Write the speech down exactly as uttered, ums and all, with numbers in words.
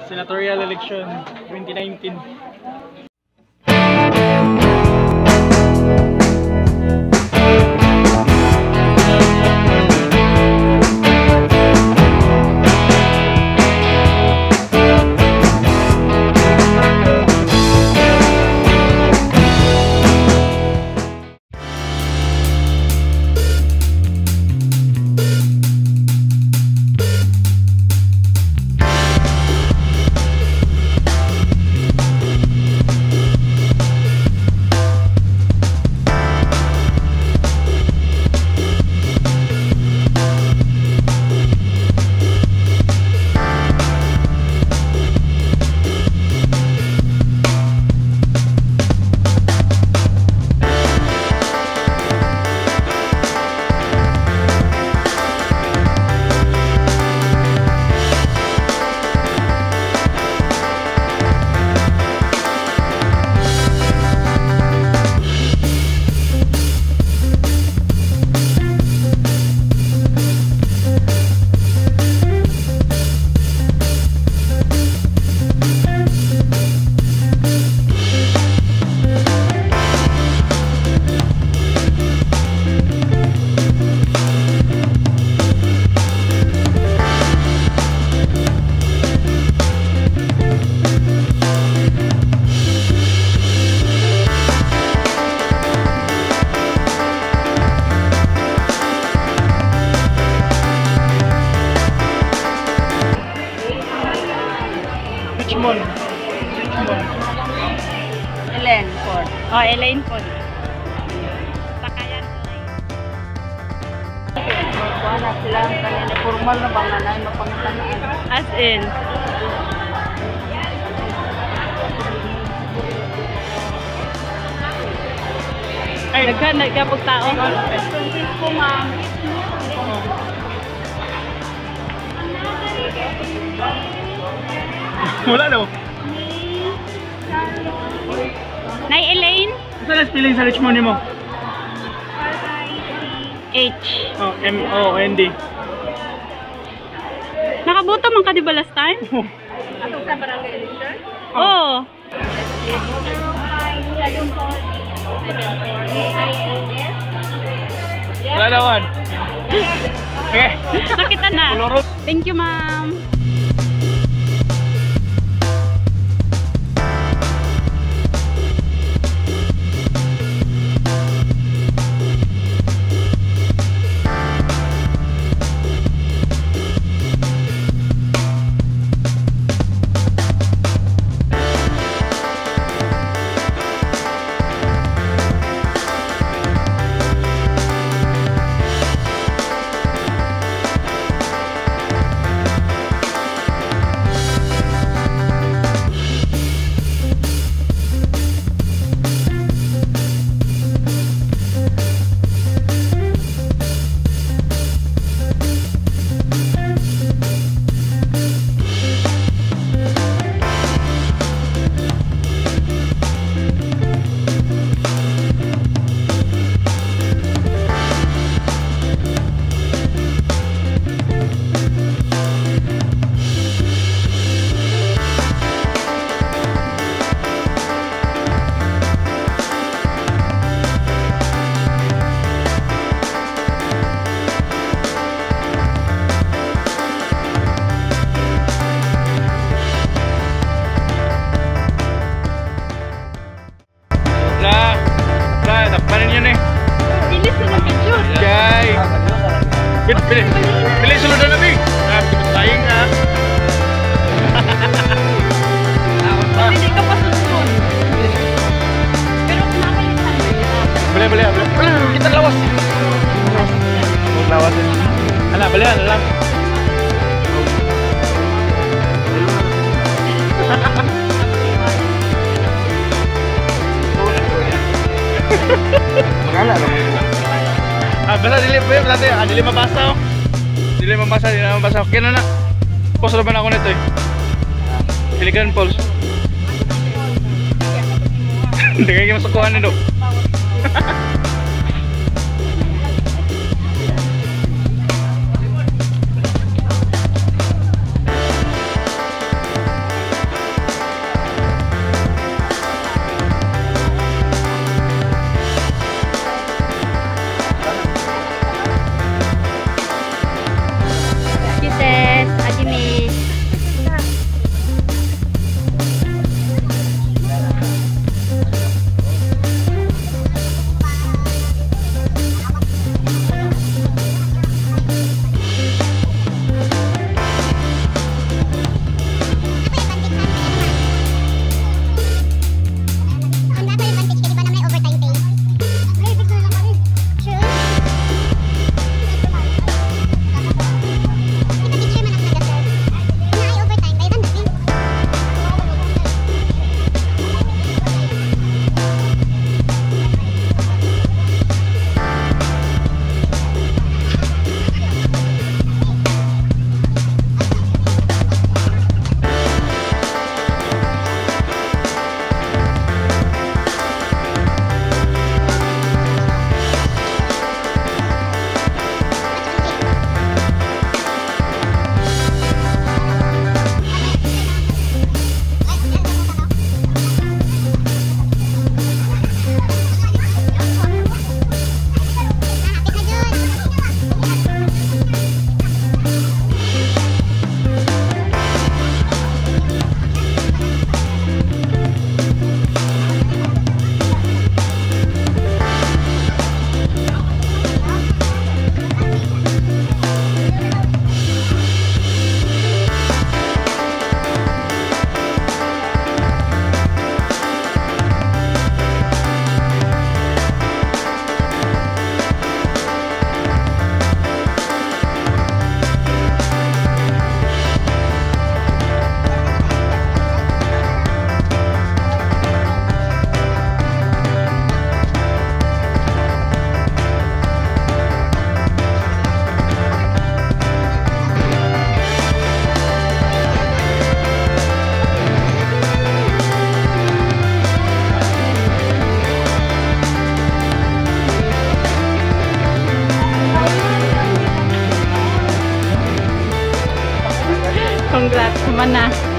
senatorial election twenty nineteen. Richmond. Richmond. Elaine Ford. Oh, Elaine Ford. Sakayan. Wala sila kanina formal na bang nanay mapangitanaan. As in. Ay, nagka nagkapag tao. Francisco, ma'am. Wala daw. Nay Elaine? Saan na spelling sa Richmond mo? H. Oh, M O N D. Nakaboto man ka di ba last time? Ato sa barangay election? Oo. Wala dawan. Okay. Nakita na. Thank you, ma'am. Pilih, pilih selalu dah nabi. Nah, saing ah. Hindi ka pa susunod. Pero kumakalit na. Boleh, boleh, boleh. Boleh, kita lawas. Mau lawas. Alah, boleh lah. Mengalah lah. Ah, basta dili pa berarti, ah, dili mabasa oh. Dili mabasa, dili mabasa. Okay na na. Post na ba na ako nito eh. Pilikan pulse. Hindi kayo masukuhan nito. Congrats naman na.